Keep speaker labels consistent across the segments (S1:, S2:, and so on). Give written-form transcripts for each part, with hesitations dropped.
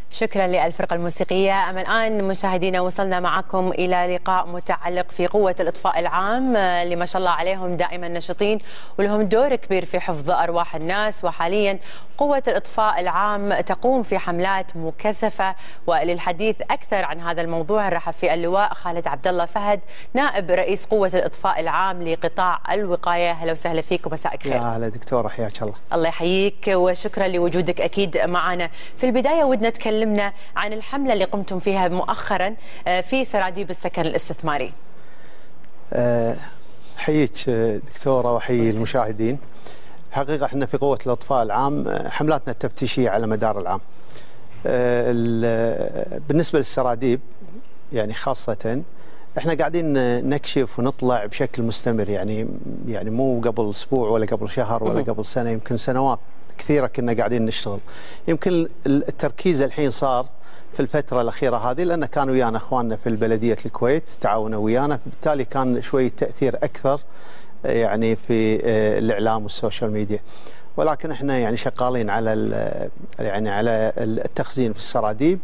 S1: شكرا للفرقة الموسيقية. أما الآن مشاهدينا وصلنا معكم إلى لقاء متعلق في قوة الإطفاء العام اللي ما شاء الله عليهم دائما نشطين ولهم دور كبير في حفظ أرواح الناس. وحاليا قوة الإطفاء العام تقوم في حملات مكثفة، وللحديث أكثر عن هذا الموضوع نرحب في اللواء خالد عبد الله فهد نائب رئيس قوة الإطفاء العام لقطاع الوقاية. أهلا وسهلا فيك ومساء الخير.
S2: يا هلا دكتورة، حياك الله.
S1: الله يحييك وشكرا لوجودك أكيد معنا. في البداية ودنا تكلمنا عن الحملة اللي قمتم فيها مؤخرا في سراديب السكن الاستثماري.
S2: حييك دكتورة وحيي المشاهدين. حقيقة احنا في قوة الإطفاء العام حملاتنا التفتيشية على مدار العام. بالنسبة للسراديب يعني خاصة احنا قاعدين نكشف ونطلع بشكل مستمر، يعني مو قبل اسبوع ولا قبل شهر ولا قبل سنة، يمكن سنوات كثيرة كنا قاعدين نشتغل. يمكن التركيز الحين صار في الفترة الأخيرة هذه لأن كانوا ويانا أخواننا في بلدية الكويت تعاونوا ويانا، بالتالي كان شوي تأثير أكثر يعني في الإعلام والسوشيال ميديا. ولكن احنا يعني شغالين على على التخزين في السراديب.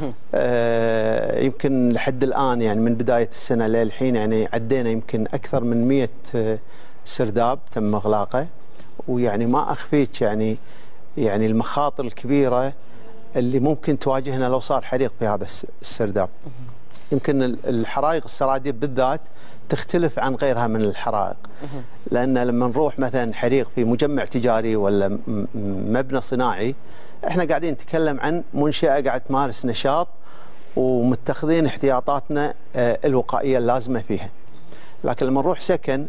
S2: يمكن لحد الآن يعني من بداية السنة للحين يعني عدينا يمكن أكثر من 100 سرداب تم إغلاقه. ويعني ما أخفيك يعني المخاطر الكبيرة اللي ممكن تواجهنا لو صار حريق في هذا السرداب. يمكن الحرائق السراديب بالذات تختلف عن غيرها من الحرائق، لأن لما نروح مثلا حريق في مجمع تجاري ولا مبنى صناعي احنا قاعدين نتكلم عن منشأة قاعد تمارس نشاط ومتخذين احتياطاتنا الوقائية اللازمة فيها. لكن لما نروح سكن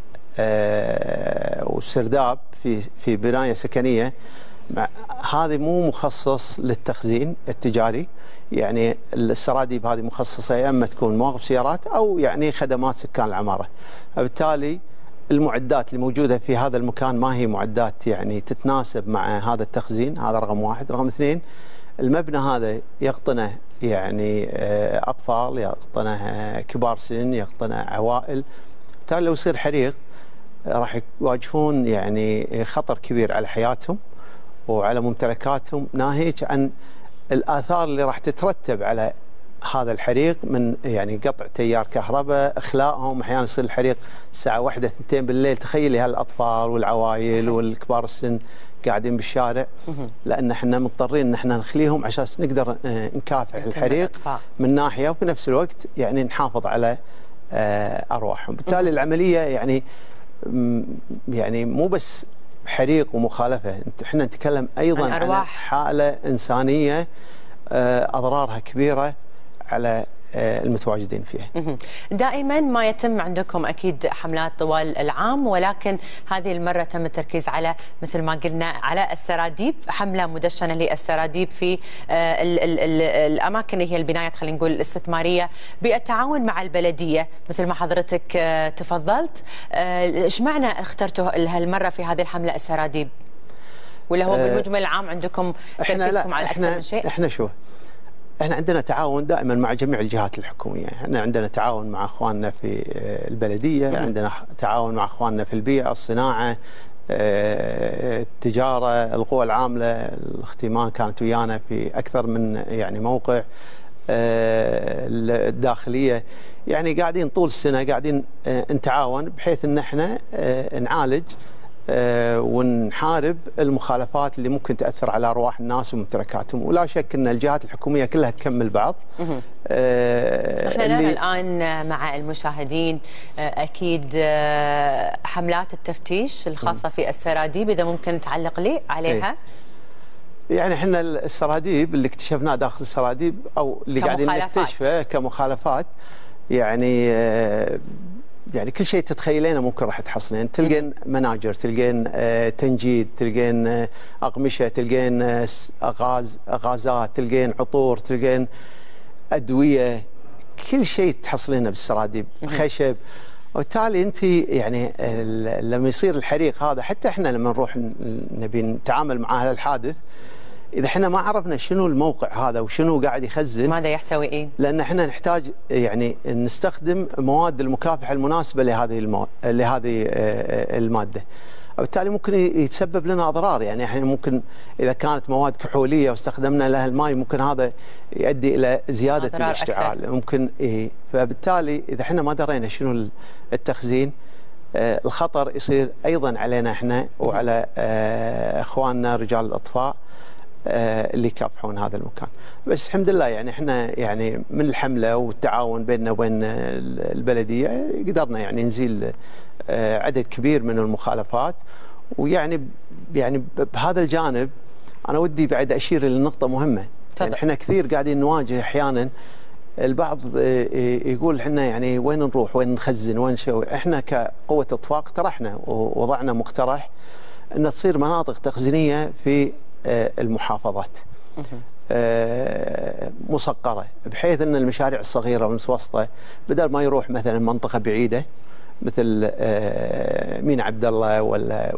S2: والسرداب في بناية سكنية، هذه مو مخصص للتخزين التجاري. يعني السراديب هذه مخصصة يا اما تكون مواقف سيارات او يعني خدمات سكان العمارة، فبالتالي المعدات اللي موجودة في هذا المكان ما هي معدات يعني تتناسب مع هذا التخزين. هذا رقم واحد. رقم اثنين، المبنى هذا يقطنه يعني أطفال، يقطنه كبار سن، يقطنه عوائل. بالتالي لو يصير حريق راح يواجهون يعني خطر كبير على حياتهم وعلى ممتلكاتهم، ناهيك عن الآثار اللي راح تترتب على هذا الحريق من يعني قطع تيار كهرباء، اخلاءهم. احيانا يصير الحريق الساعه 1 2 بالليل، تخيلي هالاطفال والعوائل والكبار السن قاعدين بالشارع، لان احنا مضطرين ان احنا نخليهم عشان نقدر نكافح الحريق من ناحيه، وفي نفس الوقت يعني نحافظ على ارواحهم. بالتالي العمليه يعني مو بس حريق ومخالفه، احنا نتكلم ايضا عن حاله انسانيه اضرارها كبيره على المتواجدين فيها.
S1: دائما ما يتم عندكم اكيد حملات طوال العام، ولكن هذه المره تم التركيز على مثل ما قلنا على السراديب، حمله مدشنه للسراديب في الاماكن اللي هي البنايات خلينا نقول الاستثماريه بالتعاون مع البلديه مثل ما حضرتك تفضلت. ايش معنى اخترتوا هالمره في هذه الحمله السراديب؟ ولا هو بالمجمل العام عندكم تركيزكم على اكثر من شيء؟
S2: احنا عندنا تعاون دائما مع جميع الجهات الحكوميه، احنا عندنا تعاون مع اخواننا في البلديه، عندنا تعاون مع اخواننا في البيئه، الصناعه، التجاره، القوى العامله، الاختيمان كانت ويانا في اكثر من يعني موقع، الداخليه. يعني قاعدين طول السنه قاعدين نتعاون بحيث ان احنا نعالج ونحارب المخالفات اللي ممكن تأثر على أرواح الناس وممتلكاتهم. ولا شك أن الجهات الحكومية كلها تكمل بعض.
S1: احنا نرى الآن مع المشاهدين أكيد حملات التفتيش الخاصة في السراديب، إذا ممكن تعلق لي عليها.
S2: يعني احنا السراديب اللي اكتشفناه داخل السراديب أو اللي قاعدين نكتشفه كمخالفات، يعني كل شيء تتخيلينه ممكن راح تحصلين. تلقين مناجر، تلقين تنجيد، تلقين أقمشة، تلقين غازات، تلقين عطور، تلقين أدوية، كل شيء تحصلينه بالسراديب، خشب. وبالتالي أنت يعني لما يصير الحريق هذا، حتى احنا لما نروح نبي نتعامل مع هذا الحادث، إذا احنا ما عرفنا شنو الموقع هذا وشنو قاعد يخزن،
S1: ماذا يحتوي إيه؟
S2: لأن احنا نحتاج يعني نستخدم مواد المكافحة المناسبة لهذه المادة. وبالتالي ممكن يتسبب لنا اضرار. يعني احنا ممكن اذا كانت مواد كحوليه واستخدمنا لها الماء ممكن هذا يؤدي الى زياده الاشتعال أكثر. ممكن فبالتالي اذا احنا ما درينا شنو التخزين الخطر يصير ايضا علينا احنا وعلى اخواننا رجال الاطفاء اللي يكافحون هذا المكان. بس الحمد لله يعني احنا يعني من الحمله والتعاون بيننا وبين البلديه قدرنا يعني نزيل عدد كبير من المخالفات. ويعني بهذا الجانب انا ودي بعد اشير لنقطه مهمه. يعني احنا كثير قاعدين نواجه احيانا البعض يقول احنا يعني وين نروح وين نخزن وين نسوي. احنا كقوه اطفاء اقترحنا ووضعنا مقترح ان تصير مناطق تخزينيه في المحافظات مسقره، بحيث ان المشاريع الصغيره والمتوسطه بدل ما يروح مثلا منطقه بعيده مثل مين عبد الله ولا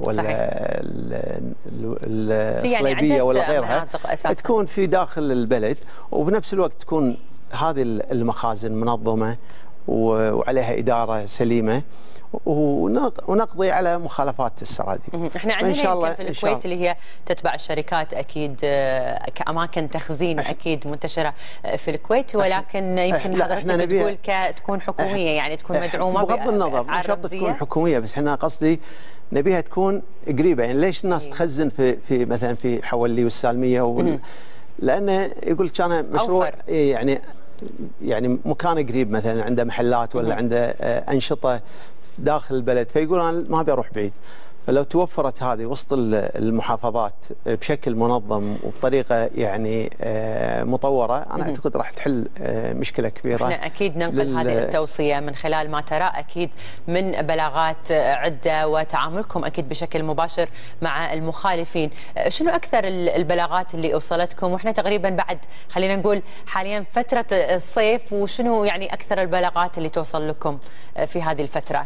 S2: الصليبيه يعني ولا غيرها، تكون في داخل البلد وبنفس الوقت تكون هذه المخازن منظمه وعليها اداره سليمه ونقضي على مخالفات السراديب.
S1: احنا عندنا في الكويت اللي هي تتبع الشركات اكيد كاماكن تخزين اكيد منتشره في الكويت، ولكن يمكن حضرتك تقول تكون حكوميه يعني تكون مدعومه
S2: بغض النظر مش شرط تكون حكوميه، بس احنا قصدي نبيها تكون قريبه. يعني ليش الناس تخزن في مثلا في حولي والسالميه لانه يقول لك كان مشروع يعني مكان قريب مثلا عنده محلات ولا عنده انشطه داخل البلد، فيقول انا ما ابي اروح بعيد. فلو توفرت هذه وسط المحافظات بشكل منظم وبطريقه يعني مطوره، انا اعتقد راح تحل مشكله كبيره.
S1: احنا اكيد ننقل هذه التوصيه من خلال ما ترى اكيد من بلاغات عده وتعاملكم اكيد بشكل مباشر مع المخالفين. شنو اكثر البلاغات اللي وصلتكم واحنا تقريبا بعد خلينا نقول حاليا فتره الصيف، وشنو يعني اكثر البلاغات اللي توصل لكم في هذه الفتره؟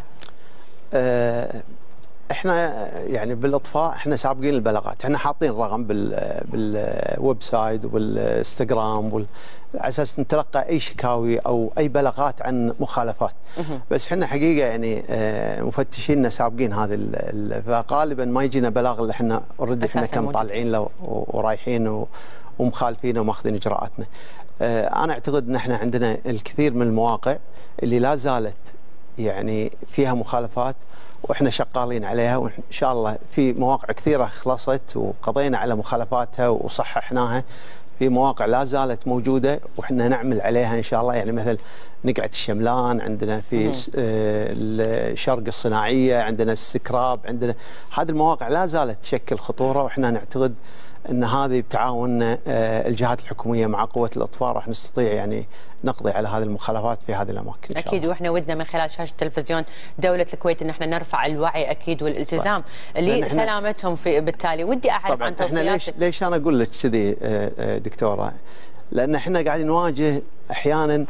S2: احنا يعني بالاطفاء احنا سابقين البلاغات، احنا حاطين رقم بالويب سايت وبالانستغرام على اساس نتلقى اي شكاوي او اي بلاغات عن مخالفات. بس احنا حقيقه يعني مفتشيننا سابقين هذه فغالبا ما يجينا بلاغ الا احنا اوريدي احنا كنا طالعين له ورايحين ومخالفين وماخذين اجراءاتنا. انا اعتقد ان احنا عندنا الكثير من المواقع اللي لا زالت يعني فيها مخالفات واحنا شغالين عليها، وان شاء الله في مواقع كثيره خلصت وقضينا على مخالفاتها وصححناها. في مواقع لا زالت موجوده واحنا نعمل عليها ان شاء الله. يعني مثل نقعه الشملان عندنا، في الشرق الصناعيه عندنا، السكراب عندنا، هذه المواقع لا زالت تشكل خطوره، واحنا نعتقد ان هذه بتعاون الجهات الحكوميه مع قوه الاطفاء راح نستطيع يعني نقضي على هذه المخالفات في هذه الاماكن.
S1: اكيد، واحنا ودنا من خلال شاشه تلفزيون دوله الكويت ان احنا نرفع الوعي اكيد والالتزام لسلامتهم. بالتالي ودي اعرف عن توصياتك.
S2: ليش انا اقول لك كذي دكتوره؟ لان احنا قاعدين نواجه احيانا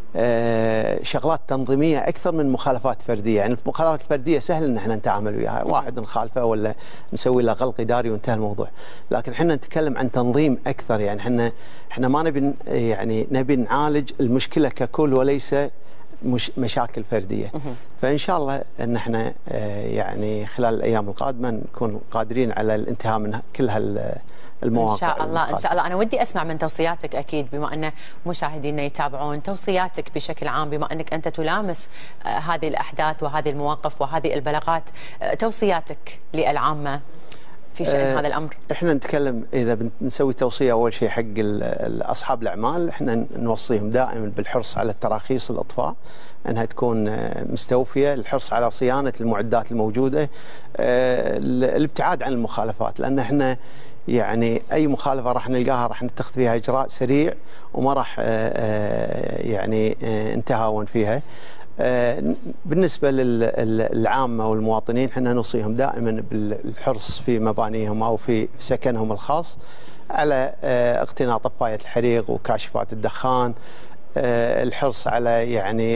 S2: شغلات تنظيميه اكثر من مخالفات فرديه. يعني المخالفات الفرديه سهل ان احنا نتعامل وياها، واحد نخالفه ولا نسوي له غلق اداري وانتهى الموضوع. لكن احنا نتكلم عن تنظيم اكثر. يعني احنا ما نبي يعني نبي نعالج المشكله ككل وليس مشاكل فرديه. فان شاء الله ان احنا يعني خلال الايام القادمه نكون قادرين على الانتهاء من كل المواقع.
S1: ان شاء الله ان شاء الله. انا ودي اسمع من توصياتك اكيد، بما ان مشاهدينا يتابعون توصياتك بشكل عام، بما انك انت تلامس هذه الاحداث وهذه المواقف وهذه البلاغات، توصياتك للعامه في شأن هذا الامر.
S2: احنا نتكلم اذا بنسوي توصيه اول شيء حق اصحاب الاعمال، احنا نوصيهم دائما بالحرص على التراخيص الاطفاء انها تكون مستوفيه، الحرص على صيانه المعدات الموجوده، الابتعاد عن المخالفات، لان احنا يعني اي مخالفه راح نلقاها راح نتخذ فيها اجراء سريع وما راح يعني نتهاون فيها. بالنسبه للعامه والمواطنين احنا نوصيهم دائما بالحرص في مبانيهم او في سكنهم الخاص على اقتناء طفايه الحريق وكاشفات الدخان، الحرص على يعني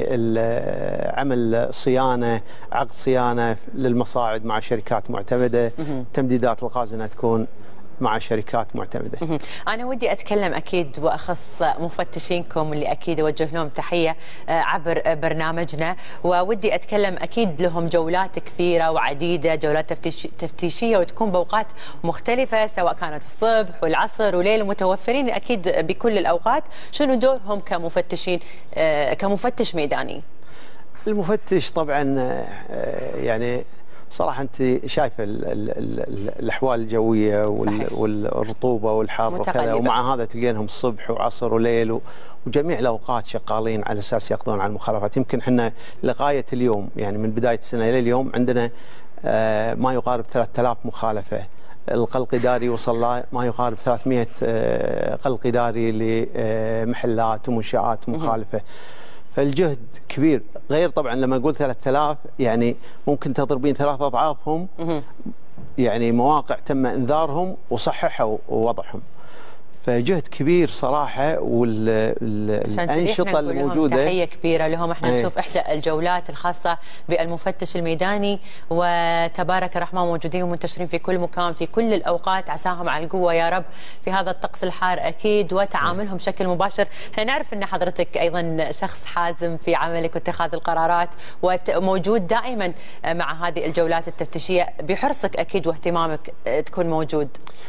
S2: عمل صيانه، عقد صيانه للمصاعد مع شركات معتمده، تمديدات الغاز انها تكون مع شركات معتمده.
S1: انا ودي اتكلم اكيد واخص مفتشينكم اللي اكيد اوجه لهم تحيه عبر برنامجنا، وودي اتكلم اكيد لهم جولات كثيره وعديده، جولات تفتيشيه وتكون باوقات مختلفه سواء كانت الصبح والعصر وليل، ومتوفرين اكيد بكل الاوقات. شنو دورهم كمفتشين كمفتش ميداني؟
S2: المفتش طبعا يعني صراحه انت شايفه الاحوال الجويه والرطوبه والحر وكذا، ومع هذا تلقينهم الصبح وعصر وليل وجميع الاوقات شغالين على اساس يقضون على المخالفات. يمكن احنا لغايه اليوم يعني من بدايه السنه الى اليوم عندنا ما يقارب 3000 مخالفه. القلق الاداري وصل له ما يقارب 300 قلق اداري لمحلات ومنشآت مخالفه. فالجهد كبير، غير طبعا لما اقول 3000 يعني ممكن تضربين 3 اضعافهم يعني مواقع تم انذارهم وصححوا وضعهم. فجهد كبير صراحه، والانشطه الموجوده
S1: تحيه كبيره لهم. احنا نشوف احدى الجولات الخاصه بالمفتش الميداني، وتبارك الرحمن موجودين ومنتشرين في كل مكان في كل الاوقات، عساهم على القوه يا رب في هذا الطقس الحار اكيد، وتعاملهم بشكل مباشر. احنا نعرف ان حضرتك ايضا شخص حازم في عملك واتخاذ القرارات، وموجود دائما مع هذه الجولات التفتيشيه، بحرصك اكيد واهتمامك تكون موجود.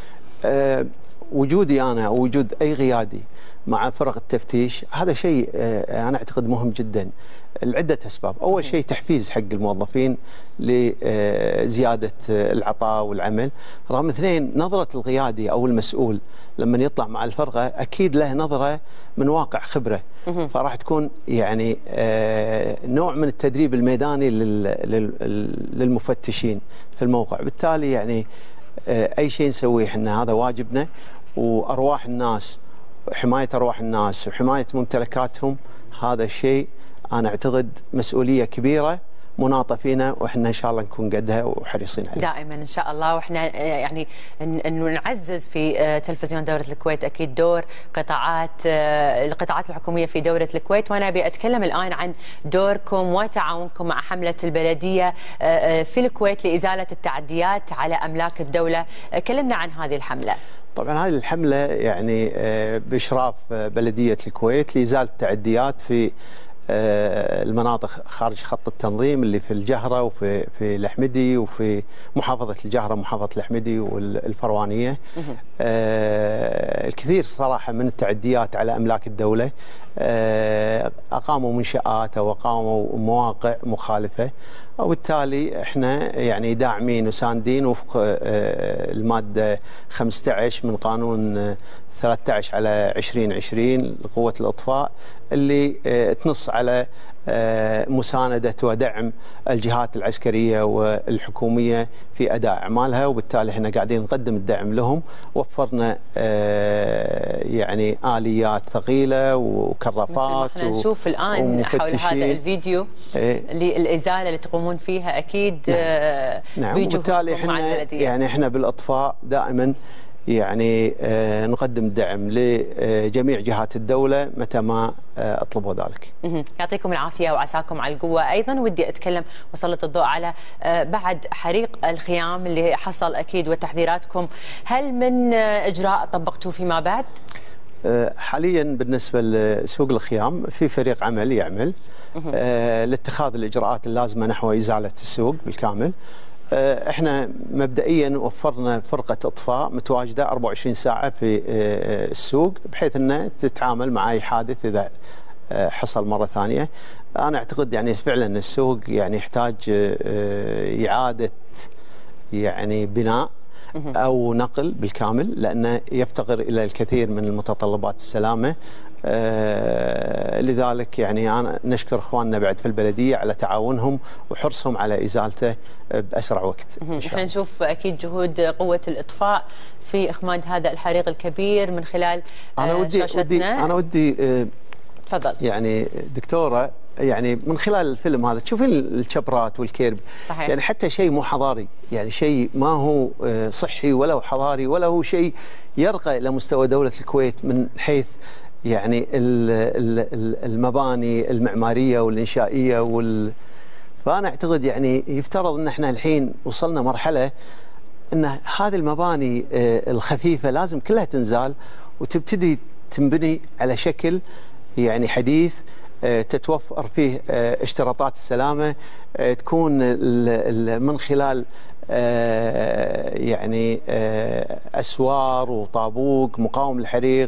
S2: وجودي أنا أو وجود أي قيادي مع فرق التفتيش هذا شيء أنا أعتقد مهم جدا لعدة أسباب. أول شيء تحفيز حق الموظفين لزيادة العطاء والعمل. رقم 2 نظرة القيادي أو المسؤول لما يطلع مع الفرقة أكيد له نظرة من واقع خبرة، فراح تكون يعني نوع من التدريب الميداني للمفتشين في الموقع. بالتالي يعني أي شيء نسويه احنا هذا واجبنا، وأرواح الناس، حماية أرواح الناس وحماية ممتلكاتهم هذا الشيء أنا أعتقد مسؤولية كبيرة مناطة فينا، وإحنا إن شاء الله نكون قدها وحريصين عليها
S1: دائما إن شاء الله. وإحنا يعني إنه نعزز في تلفزيون دولة الكويت أكيد دور القطاعات الحكومية في دولة الكويت. وأنا أبي أتكلم الآن عن دوركم وتعاونكم مع حملة البلدية في الكويت لإزالة التعديات على أملاك الدولة. كلمنا عن هذه الحملة.
S2: طبعا هذه الحملة يعني بإشراف بلدية الكويت لإزالة التعديات في المناطق خارج خط التنظيم اللي في الجهرة وفي الأحمدي وفي محافظة الجهرة، محافظة الأحمدي والفروانية. الكثير صراحة من التعديات على أملاك الدولة، أقاموا منشآت أو أقاموا مواقع مخالفة، وبالتالي احنا يعني داعمين وساندين وفق المادة 15 من قانون 13 على 2020 لقوة الإطفاء اللي تنص على مساندة ودعم الجهات العسكرية والحكومية في أداء أعمالها. وبالتالي احنا قاعدين نقدم الدعم لهم. وفرنا يعني آليات ثقيلة وكرافات
S1: احنا نشوف الآن حول هذا الفيديو للإزالة اللي تقومون فيها أكيد.
S2: نعم. وبالتالي احنا يعني احنا بالإطفاء دائما يعني نقدم دعم لجميع جهات الدولة متى ما اطلبوا ذلك.
S1: يعطيكم العافية وعساكم على القوة. أيضا ودي أتكلم وسلط الضوء على بعد حريق الخيام اللي حصل أكيد وتحذيراتكم. هل من إجراء طبقتوه فيما بعد؟
S2: حاليا بالنسبة لسوق الخيام في فريق عمل يعمل لاتخاذ الإجراءات اللازمة نحو إزالة السوق بالكامل. احنا مبدئيا وفرنا فرقة اطفاء متواجدة 24 ساعة في السوق بحيث انها تتعامل مع اي حادث اذا حصل مرة ثانية. انا اعتقد يعني فعلا السوق يعني يحتاج اعادة يعني بناء او نقل بالكامل، لانه يفتقر الى الكثير من المتطلبات السلامة. لذلك يعني أنا نشكر اخواننا بعد في البلديه على تعاونهم وحرصهم على ازالته باسرع وقت.
S1: احنا نشوف اكيد جهود قوه الاطفاء في اخماد هذا الحريق الكبير من خلال شاشتنا.
S2: انا ودي
S1: تفضل
S2: يعني دكتوره، يعني من خلال الفيلم هذا تشوفين الشبرات والكيرب.
S1: صحيح.
S2: يعني حتى شيء مو حضاري، يعني شيء ما هو صحي ولا هو حضاري ولا هو شيء يرقى الى مستوى دوله الكويت من حيث يعني المباني المعماريه والانشائيه فانا اعتقد يعني يفترض ان احنا الحين وصلنا مرحله ان هذه المباني الخفيفه لازم كلها تنزال وتبتدي تنبني على شكل يعني حديث، تتوفر فيه اشتراطات السلامه، تكون من خلال يعني اسوار وطابوق مقاوم للحريق،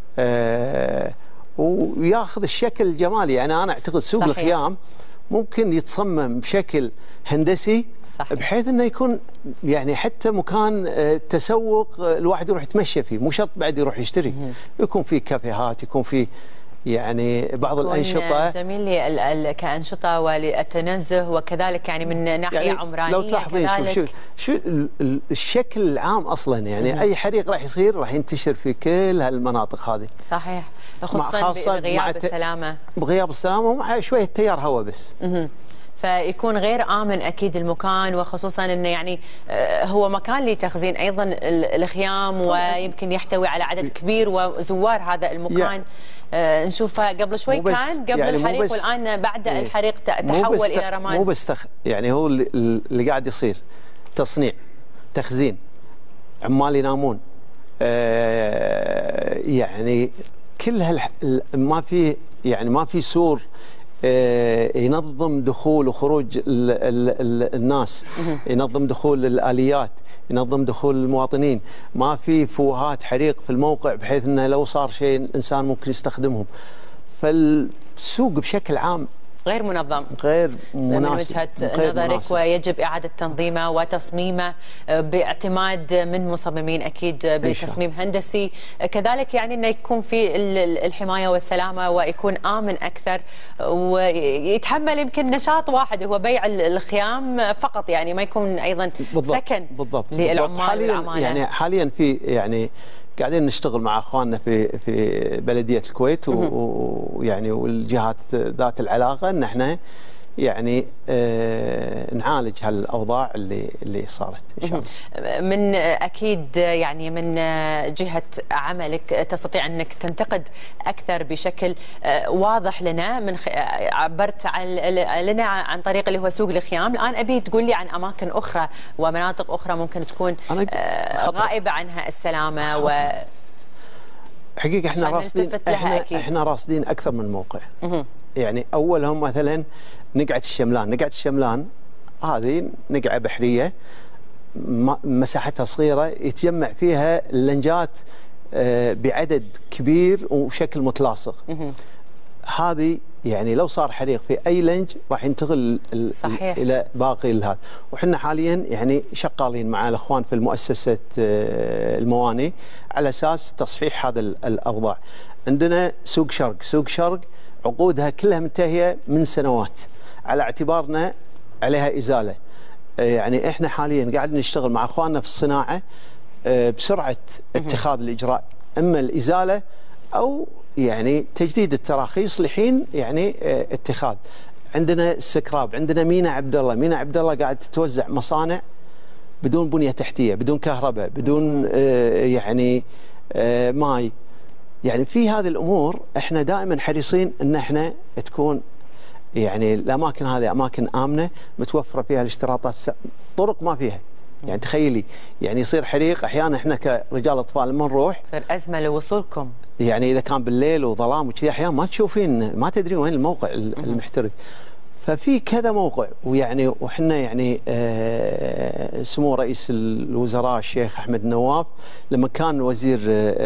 S2: وياخذ الشكل الجمالي. يعني انا اعتقد سوق
S1: صحيح.
S2: الخيام ممكن يتصمم بشكل هندسي صحيح. بحيث انه يكون يعني حتى مكان تسوق الواحد يروح يتمشى فيه، مو شرط بعد يروح يشتري. يكون فيه كافيهات، يكون فيه يعني بعض الانشطه
S1: جميل كانشطه وللتنزه، وكذلك يعني من ناحيه يعني عمرانيه.
S2: لو تلاحظين شو الشكل العام اصلا، يعني اي حريق راح يصير راح ينتشر في كل هالمناطق هذه.
S1: صحيح، خصوصا بغياب السلامه.
S2: بغياب السلامه ومع شويه تيار هواء بس.
S1: فيكون غير آمن أكيد المكان، وخصوصا أنه يعني هو مكان لتخزين أيضا الخيام، ويمكن يحتوي على عدد كبير وزوار هذا المكان. نشوفه قبل شوي كان قبل يعني الحريق، والآن بعد الحريق تحول إلى رماد.
S2: مو بس يعني هو اللي قاعد يصير تصنيع، تخزين، عمال ينامون، يعني كل ما في سور ينظم دخول وخروج الناس، ينظم دخول الآليات، ينظم دخول المواطنين، ما في فوهات حريق في الموقع بحيث انه لو صار شيء الانسان ممكن يستخدمهم. فالسوق بشكل عام
S1: غير منظم،
S2: غير مناسب
S1: من وجهة نظرك، ويجب إعادة تنظيمه وتصميمه باعتماد من مصممين أكيد بتصميم هندسي، كذلك يعني أنه يكون في الحماية والسلامة ويكون آمن أكثر، ويتحمل يمكن نشاط واحد هو بيع الخيام فقط، يعني ما يكون أيضا سكن للعمال والعمالة.
S2: يعني حاليا في قاعدين نشتغل مع اخواننا في بلديه الكويت ويعني والجهات ذات العلاقه ان احنا يعني نعالج هالاوضاع اللي صارت ان شاء الله.
S1: من اكيد يعني من جهه عملك تستطيع انك تنتقد اكثر بشكل واضح لنا، من عبرت لنا عن طريق اللي هو سوق الخيام، الان ابي تقول لي عن اماكن اخرى ومناطق اخرى ممكن تكون غائبه عنها السلامه و
S2: حقيقه احنا راصدين اكثر من موقع. يعني اولهم مثلا نقعة الشملان هذه نقعة بحرية مساحتها صغيرة، يتجمع فيها اللنجات بعدد كبير وشكل متلاصق. هذه يعني لو صار حريق في أي لنج راح ينتقل إلى باقي هذا. وحنا حاليا يعني شغالين مع الأخوان في المؤسسة المواني على أساس تصحيح هذا الأوضاع. عندنا سوق شرق عقودها كلها منتهية من سنوات، على اعتبارنا عليها إزالة. يعني احنا حاليا قاعد نشتغل مع اخواننا في الصناعة بسرعة اتخاذ الإجراء، اما الإزالة او يعني تجديد التراخيص لحين يعني اتخاذ. عندنا السكراب، عندنا مينا عبد الله قاعد تتوزع مصانع بدون بنية تحتية، بدون كهرباء، بدون يعني ماي. يعني في هذه الامور احنا دائما حريصين ان احنا تكون يعني الاماكن هذه اماكن امنه متوفره فيها الاشتراطات. طرق ما فيها، يعني تخيلي يعني يصير حريق احيانا احنا كرجال اطفال لما نروح
S1: تصير ازمه لوصولكم، يعني
S2: اذا كان بالليل وظلام وكذا احيانا ما تشوفين، ما تدرين وين الموقع المحترق. ففي كذا موقع، ويعني وحنا يعني سمو رئيس الوزراء الشيخ احمد النواف لما كان وزير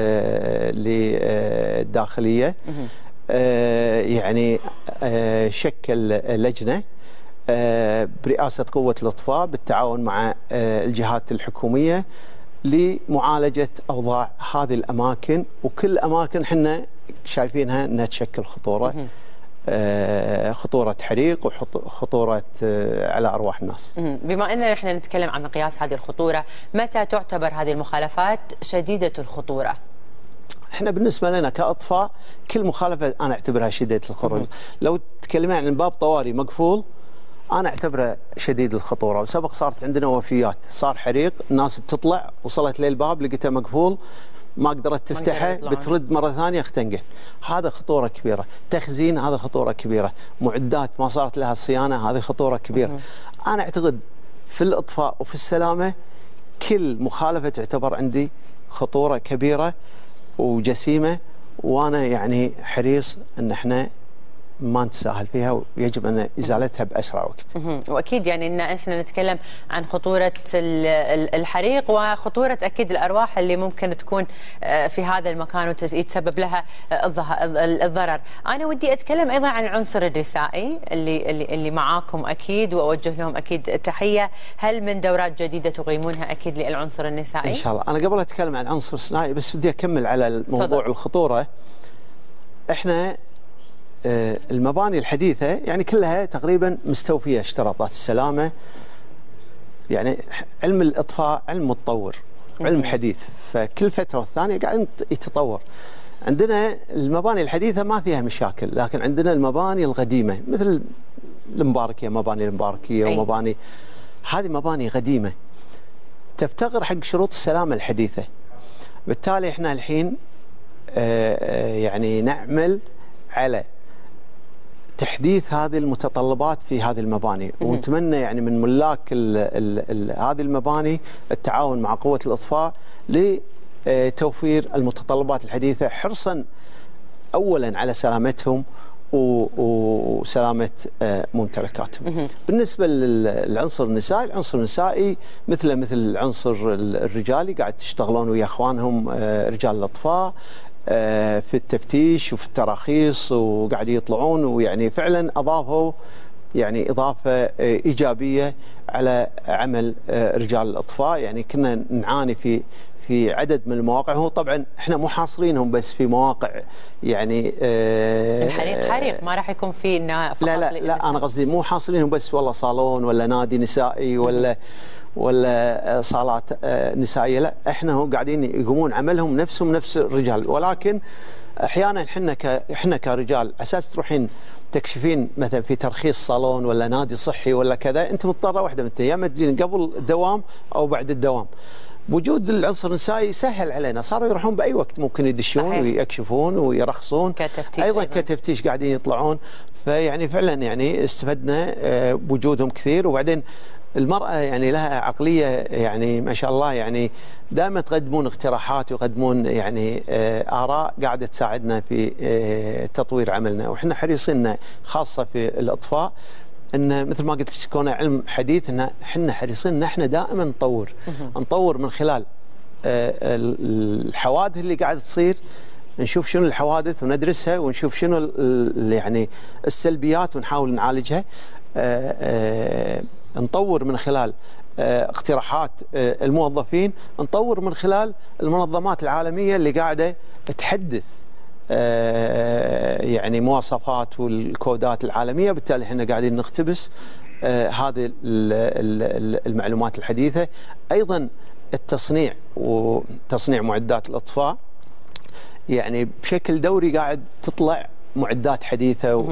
S2: للداخليه يعني شكل لجنه برئاسه قوه الاطفاء بالتعاون مع الجهات الحكوميه لمعالجه اوضاع هذه الاماكن. وكل اماكن احنا شايفينها انها تشكل خطوره، خطورة حريق وخطورة على أرواح الناس.
S1: بما أننا نحن نتكلم عن مقياس هذه الخطورة، متى تعتبر هذه المخالفات شديدة الخطورة؟
S2: احنا بالنسبة لنا كأطفاء كل مخالفة أنا أعتبرها شديدة الخطورة. لو تكلمين عن باب طوارئ مقفول أنا أعتبره شديد الخطورة، وسبق صارت عندنا وفيات، صار حريق الناس بتطلع وصلت للباب لقيتها مقفول ما قدرت تفتحه، بترد مرة ثانية اختنقت. هذا خطورة كبيرة. تخزين هذا خطورة كبيرة. معدات ما صارت لها الصيانة هذه خطورة كبيرة. أنا أعتقد في الإطفاء وفي السلامة كل مخالفه تعتبر عندي خطوره كبيره وجسيمه، وانا يعني حريص ان احنا ما نتساهل فيها ويجب ان ازالتها باسرع وقت.
S1: واكيد يعني ان احنا نتكلم عن خطوره الحريق وخطوره اكيد الارواح اللي ممكن تكون في هذا المكان ويتسبب لها الضرر. انا ودي اتكلم ايضا عن العنصر النسائي اللي معاكم اكيد، واوجه لهم اكيد تحيه. هل من دورات جديده تقيمونها اكيد للعنصر النسائي؟
S2: ان شاء الله. انا قبل اتكلم عن العنصر الثنائي بس بدي اكمل على الموضوع الخطوره. احنا المباني الحديثة يعني كلها تقريبا مستوفية اشتراطات السلامة. يعني علم الإطفاء علم متطور، علم حديث، فكل فترة والثانية قاعد يتطور. عندنا المباني الحديثة ما فيها مشاكل، لكن عندنا المباني القديمة مثل المباركية، مباني المباركية ومباني هذه مباني قديمة تفتقر حق شروط السلامة الحديثة. بالتالي احنا الحين يعني نعمل على تحديث هذه المتطلبات في هذه المباني، ونتمنى يعني من ملاك هذه المباني التعاون مع قوة الإطفاء لتوفير المتطلبات الحديثة، حرصا أولا على سلامتهم وسلامة ممتلكاتهم. بالنسبة للعنصر النسائي، العنصر النسائي مثل العنصر الرجالي قاعد تشتغلون ويا اخوانهم رجال الإطفاء في التفتيش وفي التراخيص، وقاعد يطلعون ويعني فعلا اضافوا يعني اضافه ايجابيه على عمل رجال الاطفاء. يعني كنا نعاني في عدد من المواقع، هو طبعا احنا مو حاصرينهم بس في مواقع يعني
S1: الحريق حريق ما راح يكون في فقط.
S2: لا انا قصدي مو حاصرينهم بس والله صالون ولا نادي نسائي ولا صالات نسائيه، لا احنا هو قاعدين يقومون عملهم نفسهم نفس الرجال، ولكن احيانا احنا كرجال اساس تروحين تكشفين مثلا في ترخيص صالون ولا نادي صحي ولا كذا، انت مضطره واحده من يا اما تجين قبل الدوام او بعد الدوام. وجود العنصر النسائي سهل علينا، صاروا يروحون باي وقت ممكن يدشون صحيح. ويكشفون ويرخصون
S1: كتفتيش
S2: ايضا كتفتيش قاعدين يطلعون. فيعني فعلا يعني استفدنا بوجودهم كثير. وبعدين المرأة يعني لها عقلية يعني ما شاء الله، يعني دائما تقدمون اقتراحات ويقدمون يعني آراء قاعدة تساعدنا في تطوير عملنا، وإحنا حريصين خاصة في الإطفاء ان مثل ما قلت كونه علم حديث ان احنا حريصين ان احنا دائما نطور من خلال الحوادث اللي قاعده تصير، نشوف شنو الحوادث وندرسها ونشوف شنو يعني السلبيات ونحاول نعالجها. نطور من خلال اقتراحات الموظفين، نطور من خلال المنظمات العالميه اللي قاعده تحدث يعني مواصفات والكودات العالمية. بالتالي احنا قاعدين نقتبس هذه المعلومات الحديثة. أيضا التصنيع وتصنيع معدات الإطفاء، يعني بشكل دوري قاعد تطلع معدات حديثة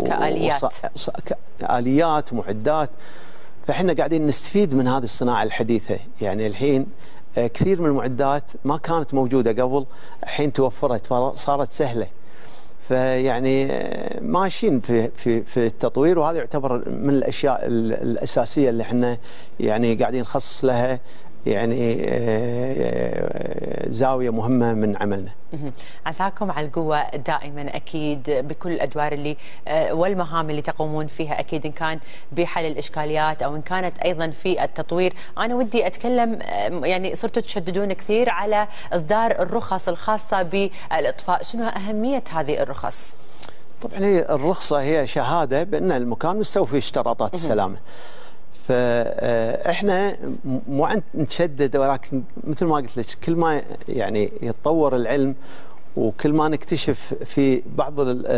S2: كآليات ومعدات، فاحنا قاعدين نستفيد من هذه الصناعة الحديثة. يعني الحين كثير من المعدات ما كانت موجودة قبل، الحين توفرت فصارت سهلة. فيعني ماشيين في التطوير، وهذا يعتبر من الأشياء الأساسية اللي احنا يعني قاعدين نخصص لها يعني زاوية مهمة من عملنا.
S1: عساكم على القوة دائما أكيد بكل الأدوار اللي والمهام اللي تقومون فيها، أكيد إن كان بحل الإشكاليات أو إن كانت أيضا في التطوير. أنا ودي أتكلم يعني صرتوا تشددون كثير على إصدار الرخص الخاصة بالإطفاء، شنو أهمية هذه الرخص؟
S2: طبعا هي الرخصة هي شهادة بأن المكان مستوفي اشتراطات السلامة. فاحنا مو نشدد، ولكن مثل ما قلت لك كل ما يعني يتطور العلم وكل ما نكتشف في بعض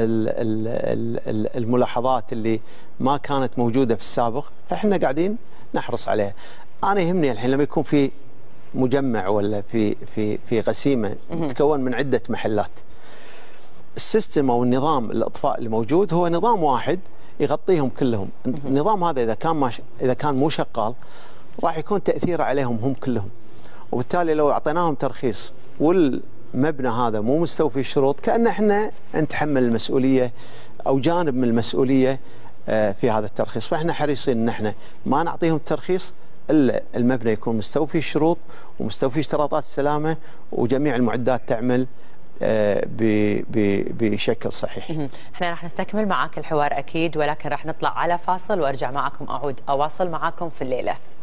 S2: الملاحظات اللي ما كانت موجودة في السابق، فاحنا قاعدين نحرص عليها. انا يهمني الحين لما يكون في مجمع ولا في غسيمة تتكون من عدة محلات، السيستم او النظام الاطفاء اللي موجود هو نظام واحد يغطيهم كلهم. النظام هذا اذا كان مو شغال راح يكون تاثيره عليهم هم كلهم، وبالتالي لو اعطيناهم ترخيص والمبنى هذا مو مستوفي الشروط، كأن احنا نتحمل المسؤوليه او جانب من المسؤوليه في هذا الترخيص. فاحنا حريصين ان احنا ما نعطيهم الترخيص الا المبنى يكون مستوفي الشروط ومستوفي اشتراطات السلامه وجميع المعدات تعمل بشكل صحيح.
S1: احنا راح نستكمل معاك الحوار اكيد، ولكن راح نطلع على فاصل وارجع معكم اواصل معاكم في الليله.